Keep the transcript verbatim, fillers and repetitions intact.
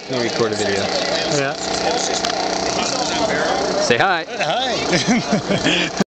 Let me record a video. Yeah. Say hi. Hi.